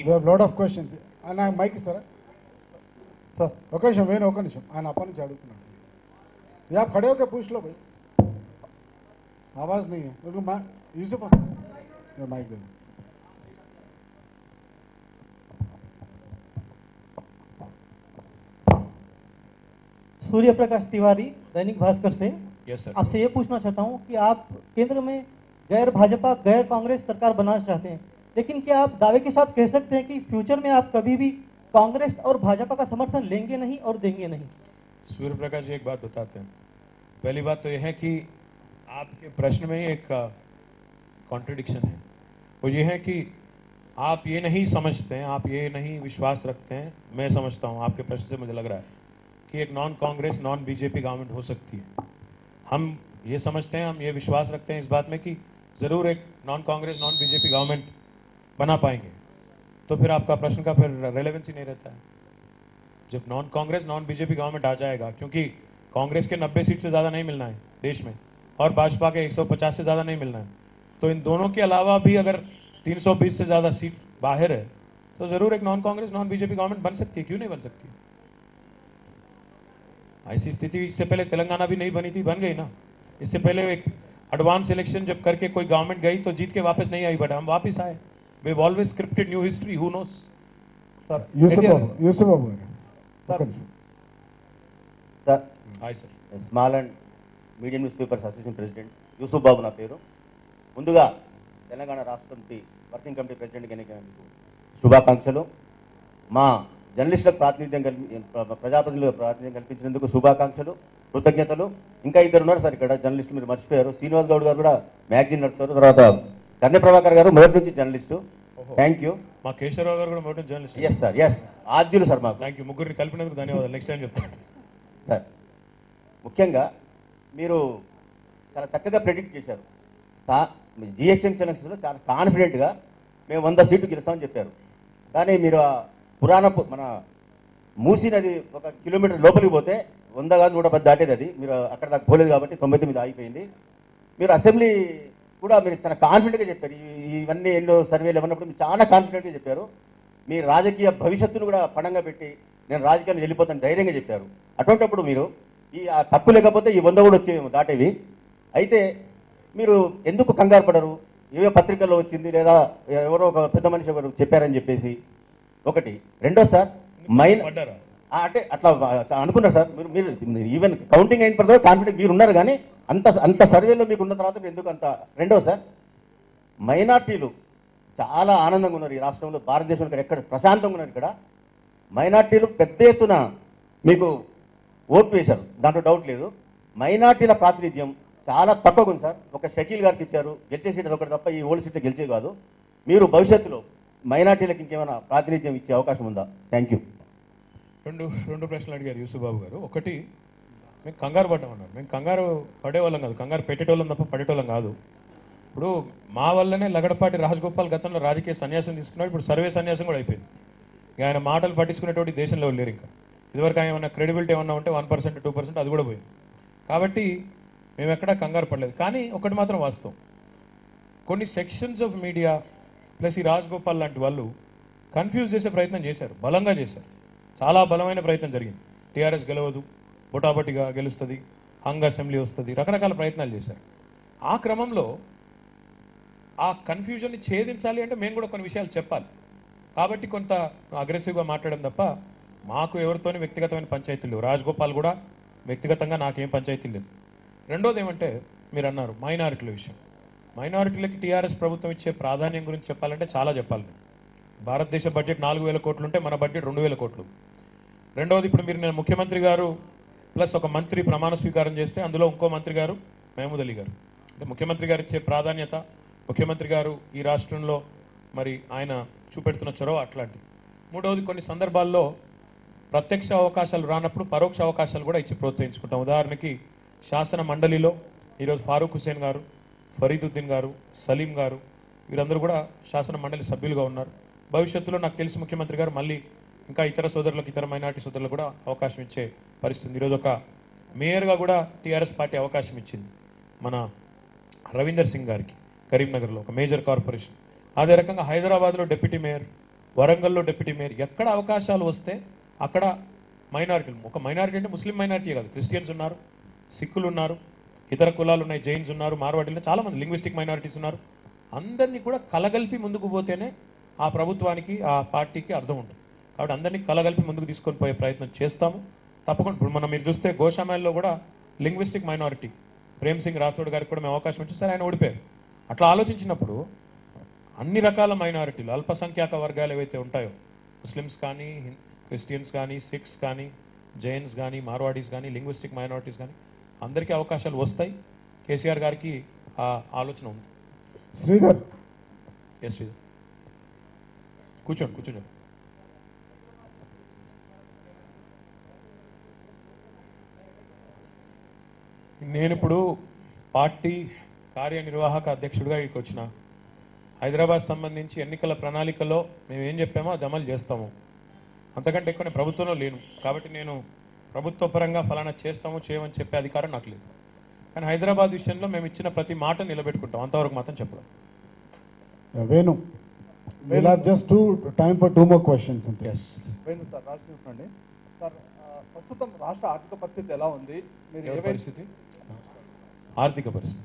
We have lot of questions. And I mic sir. Sir, okay, Shameen, okay, Sham. And अपन चालू करना. ये आप खड़े होके पूछ लो भाई. आवाज नहीं है. उनको यूसुफ ये माइक दे. सूर्य प्रकाश तिवारी, दैनिक भास्कर से. Yes sir. आपसे ये पूछना चाहता हूँ कि आप केंद्र में गैर भाजपा गैर कांग्रेस सरकार बनाना चाहते हैं, लेकिन क्या आप दावे के साथ कह सकते हैं कि फ्यूचर में आप कभी भी कांग्रेस और भाजपा का समर्थन लेंगे नहीं और देंगे नहीं? सूर्य प्रकाश जी, एक बात बताते हैं. पहली बात तो यह है कि आपके प्रश्न में एक कॉन्ट्रडिक्शन है. वो ये है कि आप ये नहीं समझते हैं, आप ये नहीं विश्वास रखते हैं. मैं समझता हूँ, आपके प्रश्न से मुझे लग रहा है कि एक non Congress non BJP government हो सकती है. हम ये समझते हैं, हम ये विश्वास रखते हैं इस बात में कि ज़रूर एक non Congress non BJP government बना पाएंगे. तो फिर आपका प्रश्न का फिर रेलेवेंस ही नहीं रहता है. जब non Congress non BJP government आ जाएगा, क्योंकि कांग्रेस के 90 सीट से ज़्यादा नहीं मिलना है देश में और भाजपा के 150 से ज़्यादा नहीं मिलना है, तो इन दोनों के अलावा भी अगर 320 से ज़्यादा सीट बाहर है तो ज़रूर एक non Congress non BJP government बन सकती है. क्यों नहीं बन सकती? ऐसी स्थिति इससे पहले तेलंगाना भी नहीं बनी थी, बन गई ना. इससे पहले एक एडवांस इलेक्शन जब करके कोई गवर्नमेंट गई तो जीत के वापस नहीं आई, बट हम वापस आए. We have always scripted new history. Who knows? Sir, Yusuf Babu. Sir, hi sir. Small and medium newspapers association president Yusuf Babu నా పేరు. ముందుగా తెలంగాణ రాష్ట్ర కమిటీ వర్కింగ్ కమిటీ ప్రెసిడెంట్గా ఎన్నికైనందుకు శుభాకాంక్షలు. మా జర్నలిస్టులకు ప్రజాప్రతినిధులకు ప్రాతినిధ్యం కల్పించినందుకు శుభాకాంక్షలు, కృతజ్ఞతలు. ఇంకా ఇద్దరు ఉన్నారు సార్ ఇక్కడ జర్నలిస్టులు, మీరు మర్చిపోయారు. శ్రీనివాస్ గౌడ్ గారు కూడా మ్యాగజైన్ నడుపుతారు. తర్వాత కర్ణె ప్రభాకర్ గారు మొదటి నుంచి జర్నలిస్టు. Thank you. మా కేశవరావు గారు కూడా మొదటి జర్నలిస్ట్. ఎస్ సార్, ఎస్ ఆద్యులు సార్ మాకు. Thank you. ముగ్గురిని కలిపినందుకు ధన్యవాదాలు. నెక్స్ట్ టైం చెప్తాను సార్. ముఖ్యంగా మీరు చాలా చక్కగా ప్రెడిక్ట్ చేశారు. జిహెచ్ఎంసీ ఎలక్షన్స్లో చాలా కాన్ఫిడెంట్గా మేము 100 సీట్లు గెలుస్తామని చెప్పారు. కానీ మీరు మన మూసీ నది 1 కిలోమీటర్ లోపలికి పోతే 100 కాదు 110 దాటేది. అది మీరు అక్కడ దాకా పోలేదు కాబట్టి 99 ఆగిపోయింది. మీరు అసెంబ్లీ కూడా మీరు చాలా కాన్ఫిడెంట్గా చెప్పారు. ఇవన్నీ ఎన్నో సర్వేలు ఇవ్వనప్పుడు మీరు చాలా కాన్ఫిడెంట్గా చెప్పారు. మీ రాజకీయ భవిష్యత్తును కూడా పణంగా పెట్టి నేను రాజకీయాన్ని వెళ్ళిపోతాను ధైర్యంగా చెప్పారు. అటువంటిప్పుడు మీరు ఆ తప్పు లేకపోతే ఈ 100 కూడా వచ్చేమో దాటేవి. అయితే మీరు ఎందుకు కంగారు పడరు? ఏవో పత్రికల్లో వచ్చింది లేదా ఎవరో ఒక పెద్ద మనిషి ఎవరు చెప్పారని చెప్పేసి ఒకటి. రెండో సార్ అంటే అట్లా అనుకున్నారు సార్ మీరు ఈవెన్ కౌంటింగ్ అయిన తర్వాత కాన్ఫిడెంట్ మీరు ఉన్నారు, కానీ అంత సర్వేలో మీకు ఉన్న తర్వాత మీరు ఎందుకు అంత? రెండో సార్, మైనార్టీలు చాలా ఆనందంగా ఉన్నారు ఈ రాష్ట్రంలో, భారతదేశంలో ఇక్కడ ఎక్కడ ప్రశాంతంగా ఉన్నారు. ఇక్కడ మైనార్టీలు పెద్ద ఎత్తున మీకు ఓటు వేశారు, దాంట్లో డౌట్ లేదు. మైనార్టీల ప్రాతినిధ్యం చాలా తక్కువగా ఉంది సార్. ఒక షకీల్ గారికి ఇచ్చారు, గెలిచే సీట్ ఒకటి తప్ప ఈ ఓల్డ్ సీట్లు గెలిచే కాదు. మీరు భవిష్యత్తులో మైనార్టీలకు ఇంకేమైనా ప్రాతినిధ్యం ఇచ్చే అవకాశం ఉందా? Thank you. రెండు ప్రశ్నలు అడిగారు యూసుఫ్ బాబు గారు. ఒకటి, మేము కంగారు పడ్డామన్నారు. మేము కంగారు పడేవాళ్ళం కాదు, కంగారు పెట్టేటోళ్ళం తప్ప పడేటోళ్ళం కాదు. ఇప్పుడు మా వల్లనే లగడపాటి రాజగోపాల్ గతంలో రాజకీయ సన్యాసం తీసుకున్నాడు, ఇప్పుడు సర్వే సన్యాసం కూడా అయిపోయింది. ఇక ఆయన మాటలు పట్టించుకునేటువంటి దేశంలో లేరు. ఇంకా ఇదివరకు ఆయన ఏమన్నా క్రెడిబిలిటీ ఏమన్నా ఉంటే 1% 2% అది కూడా పోయింది. కాబట్టి మేము ఎక్కడా కంగారు పడలేదు. కానీ ఒకటి మాత్రం వాస్తవం, కొన్ని సెక్షన్స్ ఆఫ్ మీడియా ప్లస్ ఈ రాజగోపాల్ లాంటి వాళ్ళు కన్ఫ్యూజ్ చేసే ప్రయత్నం చేశారు, బలంగా చేశారు. చాలా బలమైన ప్రయత్నం జరిగింది. టీఆర్ఎస్ గెలవదు, బొటాబొటిగా గెలుస్తుంది, హంగ్ అసెంబ్లీ వస్తుంది, రకరకాల ప్రయత్నాలు చేశారు. ఆ క్రమంలో ఆ కన్ఫ్యూజన్ని ఛేదించాలి అంటే మేము కూడా కొన్ని విషయాలు చెప్పాలి. కాబట్టి కొంత అగ్రెసివ్గా మాట్లాడడం తప్ప మాకు ఎవరితోని వ్యక్తిగతమైన పంచాయతీలు లేవు. రాజగోపాల్ కూడా వ్యక్తిగతంగా నాకేం పంచాయతీ లేదు. రెండోది ఏమంటే, మీరు అన్నారు మైనారిటీల విషయం. మైనారిటీలకి టీఆర్ఎస్ ప్రభుత్వం ఇచ్చే ప్రాధాన్యం గురించి చెప్పాలంటే చాలా చెప్పాలి. భారతదేశ బడ్జెట్ 4,000 కోట్లు ఉంటే మన బడ్జెట్ 2,000 కోట్లు. రెండవది, ఇప్పుడు మీరు నేను ముఖ్యమంత్రి గారు ప్లస్ ఒక మంత్రి ప్రమాణ స్వీకారం చేస్తే అందులో ఇంకో మంత్రి గారు మహమూద్ అలీ గారు. అంటే ముఖ్యమంత్రి గారు ఇచ్చే ప్రాధాన్యత, ముఖ్యమంత్రి గారు ఈ రాష్ట్రంలో మరి ఆయన చూపెడుతున్న చొరవ అట్లాంటిది. మూడవది, కొన్ని సందర్భాల్లో ప్రత్యక్ష అవకాశాలు రానప్పుడు పరోక్ష అవకాశాలు కూడా ఇచ్చి ప్రోత్సహించుకుంటాం. ఉదాహరణకి శాసన మండలిలో ఈరోజు ఫారూక్ హుసేన్ గారు, ఫరీదుద్దీన్ గారు, సలీం గారు వీరందరూ కూడా శాసన మండలి సభ్యులుగా ఉన్నారు. భవిష్యత్తులో నాకు తెలిసి ముఖ్యమంత్రి గారు మళ్ళీ ఇంకా ఇతర సోదరులకు, ఇతర మైనార్టీ సోదరులకు కూడా అవకాశం ఇచ్చే పరిస్థితి. ఈరోజు ఒక మేయర్గా కూడా టీఆర్ఎస్ పార్టీ అవకాశం ఇచ్చింది మన రవీందర్ సింగ్ గారికి, కరీంనగర్లో ఒక మేజర్ కార్పొరేషన్. అదే రకంగా హైదరాబాద్లో డిప్యూటీ మేయర్, వరంగల్లో డిప్యూటీ మేయర్, ఎక్కడ అవకాశాలు వస్తే అక్కడ మైనారిటీలు, ఒక మైనారిటీ అంటే ముస్లిం మైనారిటీ కాదు, క్రిస్టియన్స్ ఉన్నారు, సిక్కులు ఉన్నారు, ఇతర కులాలు ఉన్నాయి, జైన్స్ ఉన్నారు, మార్వాడీలు, చాలామంది లింగ్విస్టిక్ మైనారిటీస్ ఉన్నారు. అందరినీ కూడా కలగలిపి ముందుకు పోతేనే ఆ ప్రభుత్వానికి ఆ పార్టీకి అర్థం ఉంటుంది. కాబట్టి అందరినీ కలగలిపి ముందుకు తీసుకొని పోయే ప్రయత్నం చేస్తాము తప్పకుండా. ఇప్పుడు మనం మీరు చూస్తే గోషామేల్లో కూడా లింగ్విస్టిక్ మైనారిటీ ప్రేమ్ సింగ్ రాథోడ్ గారికి కూడా మేము అవకాశం ఇచ్చి సరే ఆయన ఓడిపోయారు. అట్లా ఆలోచించినప్పుడు అన్ని రకాల మైనారిటీలు, అల్పసంఖ్యాక వర్గాలు ఏవైతే ఉంటాయో, ముస్లిమ్స్ కానీ, క్రిస్టియన్స్ కానీ, సిఖ్స్ కానీ, జైన్స్ కానీ, మార్వాడీస్ కానీ, లింగ్విస్టిక్ మైనారిటీస్ కానీ అందరికీ అవకాశాలు వస్తాయి. కేసీఆర్ గారికి ఆ ఆలోచన ఉంది. శ్రీధర్, ఎస్ శ్రీధర్, కూర్చోండి. నేను ఇప్పుడు పార్టీ కార్యనిర్వాహక అధ్యక్షుడిగా ఇక్కడికి వచ్చిన. హైదరాబాద్ సంబంధించి ఎన్నికల ప్రణాళికలో మేము ఏం చెప్పామో అది అమలు చేస్తాము. అంతకంటే ఎక్కువ నేను ప్రభుత్వంలో లేను కాబట్టి నేను ప్రభుత్వ పరంగా ఫలానా చేస్తాము చేయమని చెప్పే అధికారం నాకు లేదు. కానీ హైదరాబాద్ విషయంలో మేము ఇచ్చిన ప్రతి మాట నిలబెట్టుకుంటాం, అంతవరకు మాత్రం చెప్పడం. Venu, we'll have just time for 2 more questions. Yes. Venu sir, రాజకీయం అండి సార్. ప్రస్తుతం రాష్ట్ర ఆర్థిక పరిస్థితి ఎలా ఉంది? మీరు ఎవరి పరిస్థితి? ఆర్థిక పరిస్థితి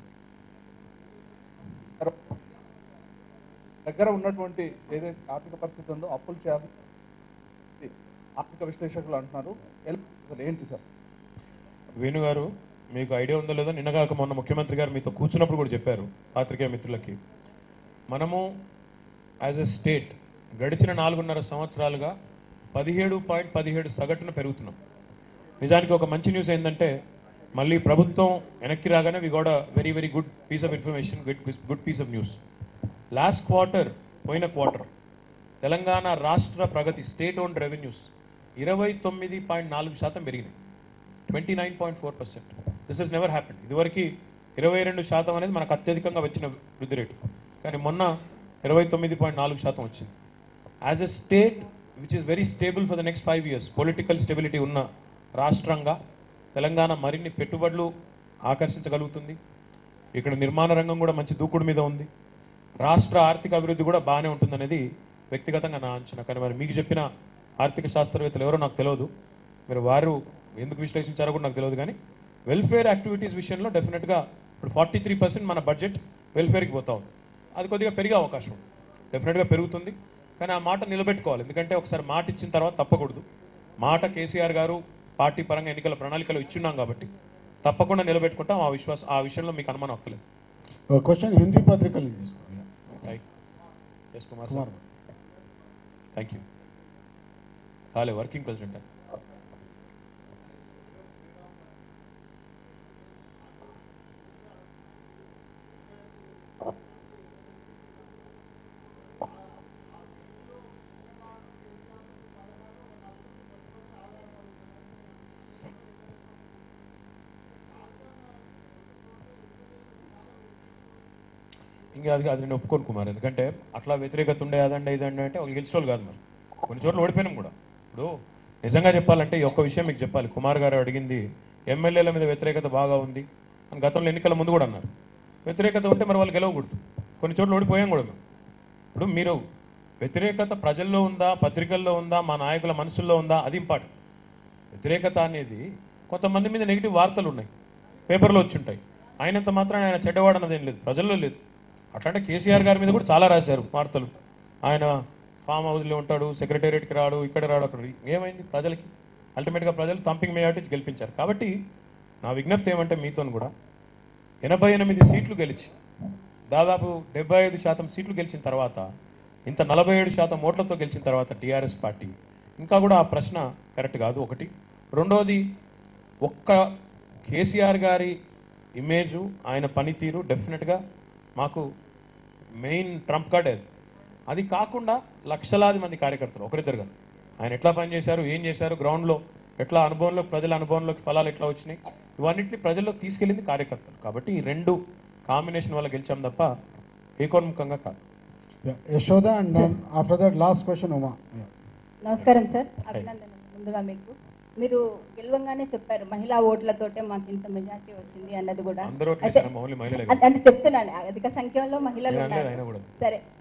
దగ్గర ఉన్నటువంటి ఏదైతే ఆర్థిక పరిస్థితి ఉందో అప్పులు చేయాలి ఆర్థిక విశ్లేషకులు అంటున్నారు. ఏంటి సార్? వేణు గారు, మీకు ఐడియా ఉందో లేదో, నిన్నగాక మొన్న ముఖ్యమంత్రి గారు మీతో కూర్చున్నప్పుడు కూడా చెప్పారు పాత్రికేయ మిత్రులకి, మనము యాజ్ ఎ స్టేట్ గడిచిన 4.5 సంవత్సరాలుగా 17.17 సగటున పెరుగుతున్నాం. నిజానికి ఒక మంచి న్యూస్ ఏంటంటే మళ్ళీ ప్రభుత్వం వెనక్కి రాగానే we got a very very good piece of information, good piece of news. Last quarter, పోయిన క్వార్టర్ తెలంగాణ రాష్ట్ర ప్రగతి, స్టేట్ ఓన్డ్ రెవెన్యూస్ 29.4% పెరిగినాయి, 29.4%. This is never happened. ఇదివరకు 22% అనేది మనకు అత్యధికంగా వచ్చిన వృద్ధి రేటు, కానీ మొన్న 29.4% వచ్చింది. As a state which is very stable for the next 5 years, political stability ఉన్న రాష్ట్రంగా తెలంగాణ మరిన్ని పెట్టుబడులు ఆకర్షించగలుగుతుంది. ఇక్కడ నిర్మాణ రంగం కూడా మంచి దూకుడు మీద ఉంది. రాష్ట్ర ఆర్థిక అభివృద్ధి కూడా బాగానే ఉంటుందనేది వ్యక్తిగతంగా నా అంచనా. కానీ మరి మీకు చెప్పిన ఆర్థిక శాస్త్రవేత్తలు ఎవరో నాకు తెలియదు, మీరు వారు ఎందుకు విశ్లేషించారో కూడా నాకు తెలియదు. కానీ వెల్ఫేర్ యాక్టివిటీస్ విషయంలో డెఫినెట్గా ఇప్పుడు 43% మన బడ్జెట్ వెల్ఫేర్కి పోతా ఉంది. అది కొద్దిగా పెరిగే అవకాశం డెఫినెట్గా పెరుగుతుంది. కానీ ఆ మాట నిలబెట్టుకోవాలి, ఎందుకంటే ఒకసారి మాట ఇచ్చిన తర్వాత తప్పకూడదు. మాట కేసీఆర్ గారు పార్టీ పరంగా ఎన్నికల ప్రణాళికలో ఇచ్చున్నాం కాబట్టి తప్పకుండా నిలబెట్టుకుంటాం. ఆ విషయంలో మీకు అనుమానం అక్కలేదు. క్వశ్చన్ హిందీ పత్రికలు తీసుకోండి. S Kumar sir, thank you. కాలే వర్కింగ్ ప్రెసిడెంట్. ఇంకా అది నేను ఒప్పుకోను కుమార్, ఎందుకంటే అట్లా వ్యతిరేకత ఉండే అదండి ఇదండి అంటే ఒక గెలిచిన వాళ్ళు కాదు. మరి కొన్ని చోట్ల ఓడిపోయినాం కూడా. ఇప్పుడు నిజంగా చెప్పాలంటే ఈ ఒక్క విషయం మీకు చెప్పాలి. కుమార్ గారు అడిగింది ఎమ్మెల్యేల మీద వ్యతిరేకత బాగా ఉంది అని గతంలో ఎన్నికల ముందు కూడా అన్నారు. వ్యతిరేకత ఉంటే మరి వాళ్ళు గెలవకూడదు. కొన్ని చోట్ల ఓడిపోయాం కూడా మేము. ఇప్పుడు మీరు వ్యతిరేకత ప్రజల్లో ఉందా, పత్రికల్లో ఉందా, మా నాయకుల మనసుల్లో ఉందా, అది ఇంపార్టెంట్. వ్యతిరేకత అనేది కొంతమంది మీద నెగిటివ్ వార్తలు ఉన్నాయి, పేపర్లో వచ్చి ఉంటాయి. ఆయనంత మాత్రం ఆయన చెడ్డవాడు అన్నది ఏం లేదు, ప్రజల్లో లేదు. అట్లాంటి కేసీఆర్ గారి మీద కూడా చాలా రాశారు వార్తలు. ఆయన ఫామ్ హౌస్లో ఉంటాడు, సెక్రటేరియట్కి రాడు, ఇక్కడ రాడు, అక్కడ. ఏమైంది ప్రజలకి? అల్టిమేట్గా ప్రజలు థంపింగ్ మెజారిటీ గెలిపించారు. కాబట్టి నా విజ్ఞప్తి ఏమంటే మీతో కూడా 88 సీట్లు గెలిచి దాదాపు 75% సీట్లు గెలిచిన తర్వాత, ఇంత 47% ఓట్లతో గెలిచిన తర్వాత TRS పార్టీ ఇంకా కూడా ఆ ప్రశ్న కరెక్ట్ కాదు. ఒకటి. రెండోది, ఒక్క కేసీఆర్ గారి ఇమేజు, ఆయన పనితీరు డెఫినెట్గా మాకు మెయిన్ ట్రంప్ కార్డ్. అది కాకుండా లక్షలాది మంది కార్యకర్తలు, ఒకరిద్దరుగా ఆయన ఎట్లా పనిచేశారు, ఏం చేశారు, గ్రౌండ్లో ఎట్లా అనుభవంలోకి, ప్రజల అనుభవంలోకి ఫలాలు ఎట్లా వచ్చినాయి, ఇవన్నింటినీ ప్రజల్లో తీసుకెళ్ళింది కార్యకర్తలు. కాబట్టి ఈ రెండు కాంబినేషన్ వల్ల గెలిచాం తప్ప ఏకోన్ముఖంగా కాదు. Yashoda, and after that last question Uma. నమస్కారం సార్, అభినందనలు ముందుగా మీకు. మీరు గెలవంగానే చెప్పారు మహిళా ఓట్లతోటే మాకు ఇంత మెజార్టీ వచ్చింది అన్నది కూడా. అంటే చెప్తున్నాను, అధిక సంఖ్యలో మహిళలు ఉన్నారు. సరే,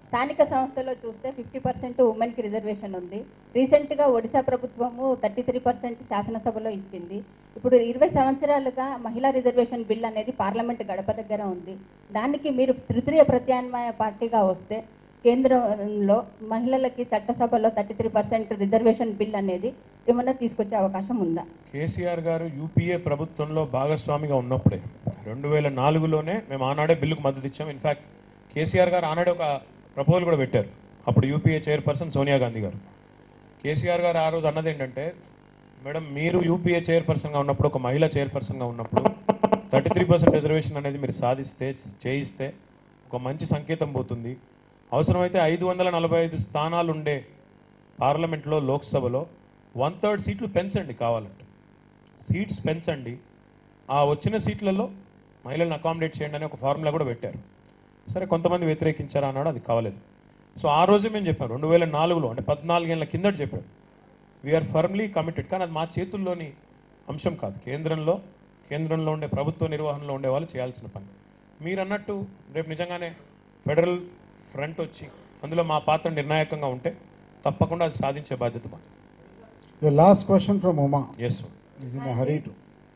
స్థానిక సంస్థలో చూస్తే 50% ఉమెన్కి రిజర్వేషన్ ఉంది. రీసెంట్గా ఒడిశా ప్రభుత్వము 33% శాసనసభలో ఇచ్చింది. ఇప్పుడు 20 సంవత్సరాలుగా మహిళా రిజర్వేషన్ బిల్ అనేది పార్లమెంట్ గడప దగ్గర ఉంది. దానికి మీరు తృతీయ ప్రత్యామ్నాయ పార్టీగా వస్తే కేంద్రంలో మహిళలకి చట్టసభలో 33% రిజర్వేషన్ బిల్ అనేది ఏమన్నా తీసుకొచ్చే అవకాశం ఉందా? కేసీఆర్ గారు యూపీఏ ప్రభుత్వంలో భాగస్వామిగా ఉన్నప్పుడే 2004లోనే మేము ఆనాడే బిల్లుకు మద్దతు ఇచ్చాం. ఇన్ఫ్యాక్ట్ కేసీఆర్ గారు ఆనాడే ఒక ప్రపోజల్ కూడా పెట్టారు. అప్పుడు యూపీఏ చైర్పర్సన్ సోనియా గాంధీ గారు. కేసీఆర్ గారు ఆ రోజు అన్నది ఏంటంటే, మేడం మీరు యూపీఏ చైర్పర్సన్గా ఉన్నప్పుడు, ఒక మహిళా చైర్పర్సన్గా ఉన్నప్పుడు 33% రిజర్వేషన్ అనేది మీరు చేయిస్తే ఒక మంచి సంకేతం పోతుంది. అవసరమైతే 545 స్థానాలు ఉండే పార్లమెంట్లో, లోక్సభలో 1/3 సీట్లు పెంచండి, కావాలంటే సీట్స్ పెంచండి, ఆ వచ్చిన సీట్లలో మహిళలను అకామిడేట్ చేయండి అని ఒక ఫార్ములా కూడా పెట్టారు. సరే, కొంతమంది వ్యతిరేకించారు అన్నాడు, అది కావలేదు. సో ఆ రోజే మేము చెప్పాం 2004లో, అంటే 14 ఏళ్ళ కిందట చెప్పాం వీఆర్ ఫర్మ్లీ కమిటెడ్. కానీ అది మా చేతుల్లోని అంశం కాదు. కేంద్రంలో ఉండే ప్రభుత్వ నిర్వహణలో ఉండే వాళ్ళు చేయాల్సిన పని. మీరు అన్నట్టు రేపు నిజంగానే ఫెడరల్ ఫ్రంట్ వచ్చి అందులో మా పాత్ర నిర్ణాయకంగా ఉంటే తప్పకుండా అది సాధించే బాధ్యత మాది. The last question from Uma. Yes, sir. Is in a hurry to.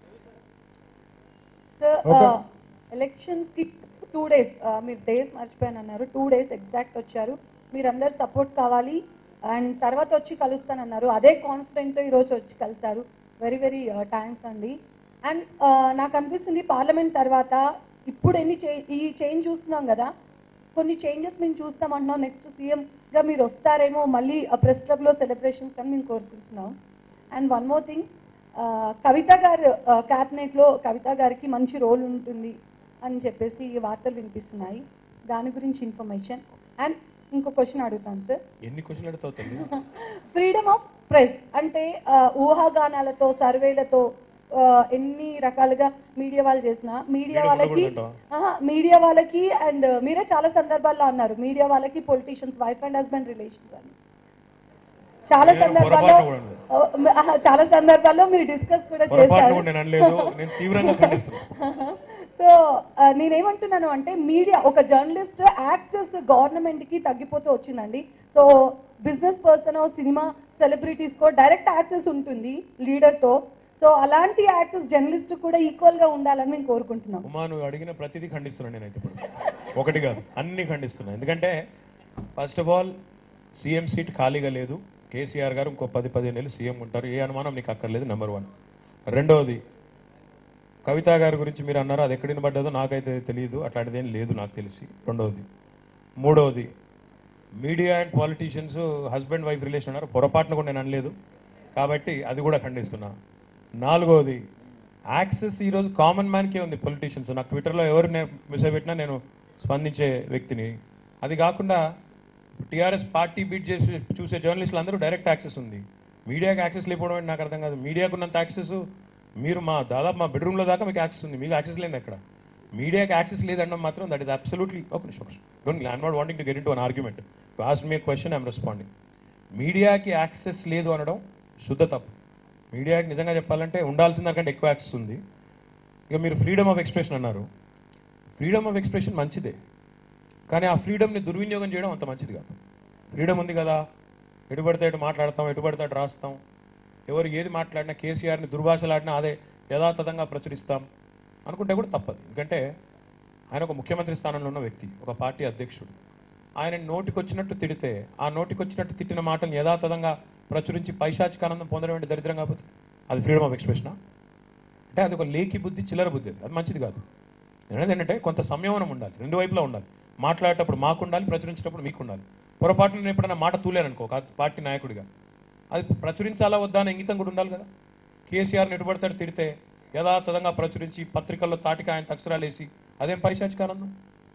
Sir, Okay. elections ki 2 days, మీరు డేస్ మర్చిపోయాను అన్నారు. 2 days ఎగ్జాక్ట్ వచ్చారు. మీరందరూ సపోర్ట్ కావాలి అండ్ తర్వాత వచ్చి కలుస్తానన్నారు. అదే కాన్ఫిడెంట్తో ఈరోజు వచ్చి కలిసారు. వెరీ వెరీ థ్యాంక్స్ అండి. అండ్ నాకు అనిపిస్తుంది పార్లమెంట్ తర్వాత ఇప్పుడు ఈ చేంజ్ చూస్తున్నాం కదా, కొన్ని చేంజెస్ మేము చూస్తామంటున్నాం. నెక్స్ట్ సీఎంగా మీరు వస్తారేమో, మళ్ళీ ప్రెస్ క్లబ్లో సెలబ్రేషన్స్ అని మేము కోరుకుంటున్నాం. And one more thing, Kavitha గారు క్యాబినెట్లో కవిత గారికి మంచి రోల్ ఉంటుంది అని చెప్పేసి ఈ వార్తలు వినిపిస్తున్నాయి. దాని గురించి ఇన్ఫర్మేషన్. అండ్ ఇంకో క్వశ్చన్ అడుగుతాను సార్. ఎన్ని క్వశ్చన్లు అడుగుతావు? ఫ్రీడమ్ ఆఫ్ ప్రెస్ అంటే ఊహాగానాలతో, సర్వేలతో ఎన్ని రకాలుగా మీడియా వాళ్ళు చేసిన మీడియా వాళ్ళకి అండ్ మీరే చాలా సందర్భాల్లో అన్నారు, మీడియా వాళ్ళకి politicians wife and husband relations అని చాలా సందర్భాల్లో మీరు డిస్కస్ కూడా చేశారు. సో నేనేమంటున్నాను అంటే, మీడియా ఒక జర్నలిస్ట్ యాక్సెస్ గవర్నమెంట్ కి తగ్గిపోతూ వచ్చిందండి. So business person, cinema celebrities కో డైరెక్ట్ యాక్సెస్ ఉంటుంది లీడర్ తో. సో అలాంటి యాక్సెస్ జర్నలిస్ట్ కూడా ఈక్వల్ గా ఉండాలని మేము కోరుకుంటున్నాం. నువ్వు అడిగిన ప్రతిదీ ఖండిస్తున్నాను నేనైతే. ఇప్పుడు ఒకటి కాదు, అన్ని ఖండిస్తున్నాను. ఎందుకంటే first of all CM seat ఖాళీగా లేదు. కేసీఆర్ గారు ఇంకో 10-15 ఏళ్ళు సీఎం ఉంటారు, ఏ అనుమానం నీకు అక్కర్లేదు. నెంబర్ 1. రెండవది, కవిత గారి గురించి మీరు అన్నారు, అది ఎక్కడ వినబడ్డదో నాకైతే తెలియదు, అట్లాంటిది ఏం లేదు నాకు తెలిసి. రెండవది. మూడవది, media and politicians husband wife relation అన్నారు, పొరపాటును కూడా నేను అనలేదు, కాబట్టి అది కూడా ఖండిస్తున్నా. నాలుగవది, యాక్సెస్ ఈరోజు కామన్ మ్యాన్కే ఉంది. పొలిటీషియన్స్, నాకు ట్విట్టర్లో ఎవరు నేను మెసేజ్ పెట్టినా నేను స్పందించే వ్యక్తిని. అది కాకుండా టీఆర్ఎస్ పార్టీ బీట్ చేసి చూసే జర్నలిస్టులు అందరూ డైరెక్ట్ యాక్సెస్ ఉంది. మీడియాకి యాక్సెస్ లేకపోవడం అంటే నాకు అర్థం కాదు. మీడియాకు ఉన్నంత యాక్సెస్ మీరు దాదాపు మా బెడ్రూమ్లో దాకా మీకు యాక్సెస్ ఉంది, మీకు యాక్సెస్ లేదు ఎక్కడ. మీడియాకి యాక్సెస్ లేదనడం మాత్రం దట్ ఈస్ అబ్సల్యూట్లీ. ఒక నిమిషం, I'm not wanting to get into an argument. You asked me a question, I'm responding. మీడియాకి యాక్సెస్ లేదు అనడం శుద్ధ తప్పు. మీడియాకి నిజంగా చెప్పాలంటే ఉండాల్సిన దానికంటే ఎక్కువ యాక్సెస్ ఉంది. ఇక మీరు ఫ్రీడమ్ ఆఫ్ ఎక్స్ప్రెషన్ అన్నారు. ఫ్రీడమ్ ఆఫ్ ఎక్స్ప్రెషన్ మంచిదే, కానీ ఆ ఫ్రీడమ్ని దుర్వినియోగం చేయడం అంత మంచిది కాదు. ఫ్రీడమ్ ఉంది కదా, ఎటు పడితే ఎటు మాట్లాడతాం, ఎటు పడితే అటు రాస్తాం, ఎవరు ఏది మాట్లాడినా, కేసీఆర్ని దుర్భాషలాడినా అదే యథాతథంగా ప్రచురిస్తాం అనుకుంటే కూడా తప్పదు. ఎందుకంటే ఆయన ఒక ముఖ్యమంత్రి స్థానంలో ఉన్న వ్యక్తి, ఒక పార్టీ అధ్యక్షుడు. ఆయన నోటికొచ్చినట్టు తిడితే, ఆ నోటికొచ్చినట్టు తిట్టిన మాటలను యథాతథంగా ప్రచురించి పైశాచికానందం పొందడం అంటే దరిద్రం కాకపోతే అది ఫ్రీడమ్ ఆఫ్ ఎక్స్ప్రెషనా? అంటే అది ఒక లేఖి బుద్ధి, చిల్లర బుద్ధి, అది మంచిది కాదు. అనేది ఏంటంటే కొంత సంయమనం ఉండాలి, రెండు వైపులా ఉండాలి. మాట్లాడేటప్పుడు మాకు ఉండాలి, ప్రచురించేటప్పుడు మీకు ఉండాలి. పొరపాటున నేను ఎప్పుడైనా మాట తూలేననుకో పార్టీ నాయకుడిగా, అది ప్రచురించాలా వద్దా అనే ఇంగితం కూడా ఉండాలి కదా. కేసీఆర్ని ఎటుపడతాడు తిడితే యథాతథంగా ప్రచురించి పత్రికల్లో తాటికి ఆయన అక్షరాలు వేసి అదేం పైశాచికానందం?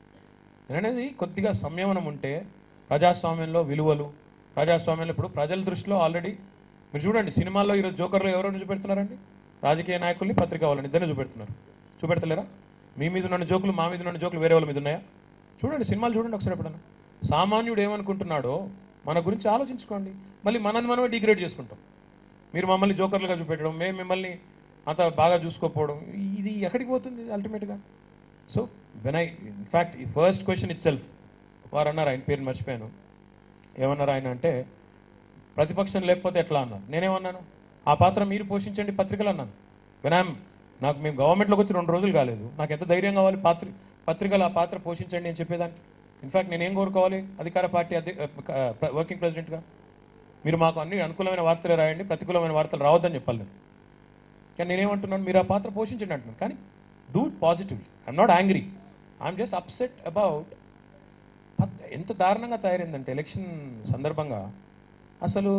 అనేది కొద్దిగా సంయమనం ఉంటే ప్రజాస్వామ్యంలో విలువలు, ప్రజాస్వామ్యంలో ఇప్పుడు ప్రజల దృష్టిలో ఆల్రెడీ మీరు చూడండి, సినిమాల్లో ఈరోజు జోకర్లు ఎవరైనా చూపెడుతున్నారండి? రాజకీయ నాయకుల్ని, పత్రికా వాళ్ళని ఇద్దరిని చూపెడుతున్నారు. చూపెడతలేరా? మీ మీద ఉన్న జోకులు, మా మీద ఉన్న జోకులు వేరే వాళ్ళ మీద ఉన్నాయా? చూడండి, సినిమాలు చూడండి ఒకసారి. ఎప్పుడన్నా సామాన్యుడు ఏమనుకుంటున్నాడో మన గురించి ఆలోచించుకోండి. మళ్ళీ మనమే డిగ్రేడ్ చేసుకుంటాం. మీరు మమ్మల్ని జోకర్లుగా చూపెట్టడం, మేము మిమ్మల్ని అంత బాగా చూసుకోకపోవడం, ఇది ఎక్కడికి పోతుంది అల్టిమేట్గా? సో ఇన్ఫ్యాక్ట్ ఈ ఫస్ట్ క్వశ్చన్ ఇట్ సెల్ఫ్, వారు అన్నారు, ఆయన పేరు మర్చిపోయాను, ఏమన్నారు ఆయన అంటే ప్రతిపక్షం లేకపోతే ఎట్లా అన్నారు. నేనేమన్నాను, ఆ పాత్ర మీరు పోషించండి పత్రికలు అన్నాను. నాకు మేము గవర్నమెంట్లోకి వచ్చి 2 రోజులు కాలేదు, నాకు ఎంత ధైర్యం కావాలి పత్రికలు ఆ పాత్ర పోషించండి అని చెప్పేదానికి. ఇన్ఫాక్ట్ నేనేం కోరుకోవాలి అధికార పార్టీ వర్కింగ్ ప్రెసిడెంట్గా, మీరు మాకు అన్ని అనుకూలమైన వార్తలే రాయండి, ప్రతికూలమైన వార్తలు రావద్దని చెప్పాలి నేను. కానీ నేనేమంటున్నాను, మీరు ఆ పాత్ర పోషించండి అంటున్నాను, కానీ do it positively. I'm not angry, I'm just upset about ఎంత దారుణంగా తయారైందంటే ఎలక్షన్ సందర్భంగా. అసలు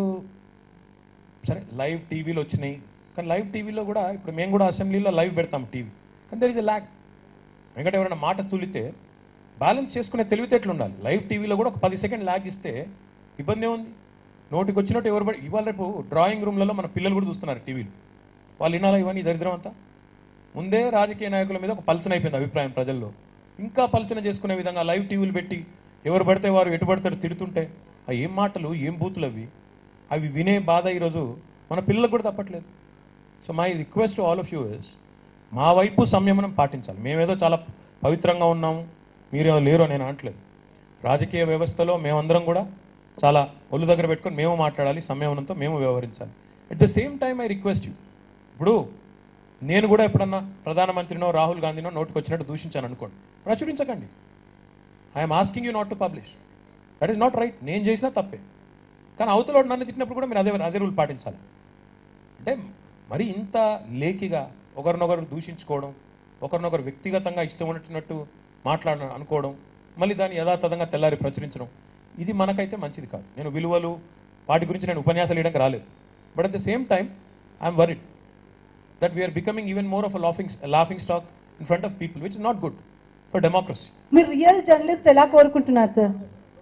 సరే లైవ్ టీవీలు వచ్చినాయి, కానీ లైవ్ టీవీలో కూడా ఇప్పుడు మేము కూడా అసెంబ్లీలో లైవ్ పెడతాం టీవీ, కానీ దర్ ఇస్ ఎ ల్యాగ్. ఎందుకంటే ఎవరైనా మాట తులితే బ్యాలెన్స్ చేసుకునే తెలివితేటలు ఉండాలి. లైవ్ టీవీలో కూడా ఒక 10 సెకండ్ ల్యాగ్ ఇస్తే ఇబ్బంది ఏముంది? నోటికి వచ్చినట్టు ఎవరు ఇవాళ రేపు డ్రాయింగ్ రూమ్లలో మన పిల్లలు కూడా చూస్తున్నారు టీవీలు, వాళ్ళు వినాలా ఇవన్నీ దరిద్రం అంతా? ముందే రాజకీయ నాయకుల మీద ఒక పల్చన అయిపోయింది అభిప్రాయం ప్రజల్లో, ఇంకా పల్చన చేసుకునే విధంగా లైవ్ టీవీలు పెట్టి ఎవరు పడితే వారు ఎటు పడతాడు తిడుతుంటే ఆ ఏం మాటలు ఏం బూతులు అవి వినే బాధ ఈరోజు మన పిల్లలకు కూడా తప్పట్లేదు. So my request to all of you is, మా వైపు సంయమనం పాటించాలి. మేమేదో చాలా పవిత్రంగా ఉన్నాము, మీరేమో లేరు నేను అనట్లేదు. రాజకీయ వ్యవస్థలో మేమందరం కూడా చాలా ఒళ్ళు దగ్గర పెట్టుకొని మేము మాట్లాడాలి, సంయమనంతో మేము వ్యవహరించాలి. At the same time I request you, ఇప్పుడు నేను కూడా ఎప్పుడన్నా ప్రధానమంత్రినో రాహుల్ గాంధీనో నోటికి వచ్చినట్టు దూషించాను అనుకోండి, ప్రచురించకండి. I'm asking you not to publish, that is not right. నేను చేసినా తప్పే, కానీ అవతల నన్ను తిట్టినప్పుడు కూడా మీరు అదే రూల్ పాటించాలి. అంటే మరి ఇంత లేకిగా ఒకరినొకరు దూషించుకోవడం, ఒకరినొకరు వ్యక్తిగతంగా ఇష్టం ఉన్నట్టు అనుకోవడం, మళ్ళీ దాన్ని యథాతథంగా తెల్లారి ప్రచురించడం, ఇది మనకైతే మంచిది కాదు. నేను విలువలు వాటి గురించి నేను ఉపన్యాసాలు ఇవ్వడానికి రాలేదు. But at the same time I'm worried that we are becoming even more of a laughing stock in front of people, which is not good for democracy. మీరు రియల్ జర్నలిస్ట్ ఎలా కోరుకుంటున్నారు సార్?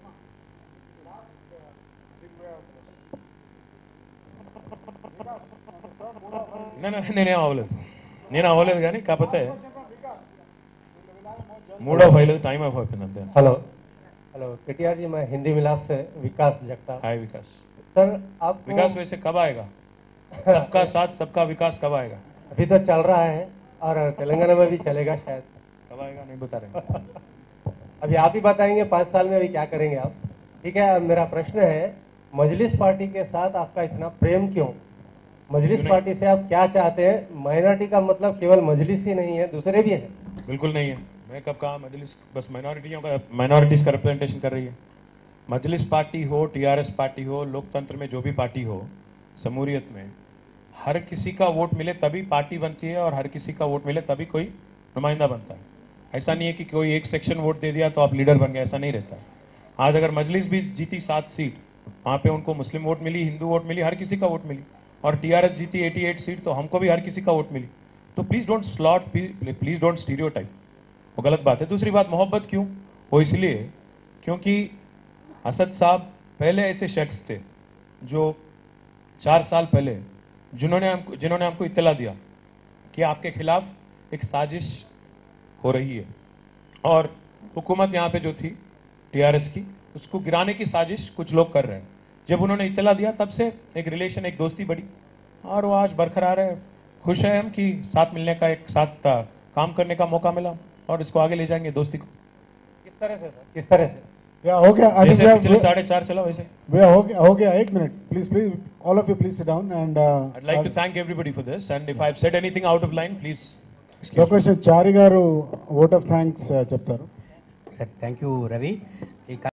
నేను అవ్వలేదు కానీ కాకపోతే 3వ ఫైల్ టైం ఆఫ్ అయిపోయింది అంతే. हेलो केटीआर जी, मैं हिंदी मिलाप से विकास जगता। हाय विकास सर, आप विकास वैसे कब आएगा? सबका साथ सबका विकास कब आएगा? अभी तो चल रहा है और तेलंगाना में भी चलेगा शायद। कब आएगा नहीं बता रहे। अभी आप ही बताएंगे 5 साल में अभी क्या करेंगे आप। ठीक है, अब मेरा प्रश्न है, मजलिस पार्टी के साथ आपका इतना प्रेम क्यों? मजलिस पार्टी से आप क्या चाहते हैं? माइनॉरिटी का मतलब केवल मजलिस ही नहीं है, दूसरे भी हैं। बिल्कुल नहीं है। मैं कब कहा मजलिस बस माइनॉरिटीज का रिप्रेजेंटेशन कर रही है? मजलिस पार्टी हो, TRS पार्टी हो, लोकतंत्र में जो भी पार्टी हो, समूरियत में हर किसी का वोट मिले तभी पार्टी बनती है, और हर किसी का वोट मिले तभी कोई नुमाइंदा बनता है। ऐसा नहीं है कि कोई एक सेक्शन वोट दे दिया तो आप लीडर बन गए, ऐसा नहीं रहता है। आज अगर मजलिस भी जीती 7 सीट, वहाँ पे उनको मुस्लिम वोट मिली, हिंदू वोट मिली, हर किसी का वोट मिली, और TRS जीती 88 सीट, तो हमको भी हर किसी का वोट मिली। तो प्लीज डोंट स्टीरियोटाइप, वो गलत बात है। दूसरी बात, मोहब्बत क्यों? वो इसलिए क्योंकि असद साहब पहले ऐसे शख्स थे जो 4 साल पहले जिन्होंने हमको इत्तला दिया कि आपके खिलाफ एक साजिश हो रही है, और हुकूमत यहाँ पे जो थी TRS की, उसको गिराने की साजिश कुछ लोग कर रहे हैं। जब उन्होंने इत्तला दिया तब से एक रिलेशन, एक दोस्ती बढ़ी, और वो आज बरकरार है। खुश है हम कि साथ मिलने का, एक साथ काम करने का मौका मिला, और इसको आगे ले जाएंगे दोस्ती को। किस तरह से सर, किस तरह से? या हो गया, I think जैसे पिछले 4.5 चला वैसे हो गया 1 minute please all of you please sit down and I'd like to thank everybody for this, and if I've said anything out of line, please excuse me. లొకేషన్ చారి గారు ఓట్ ఆఫ్ థ్యాంక్స్ చెప్తారు. Sir thank you Ravi. ఈ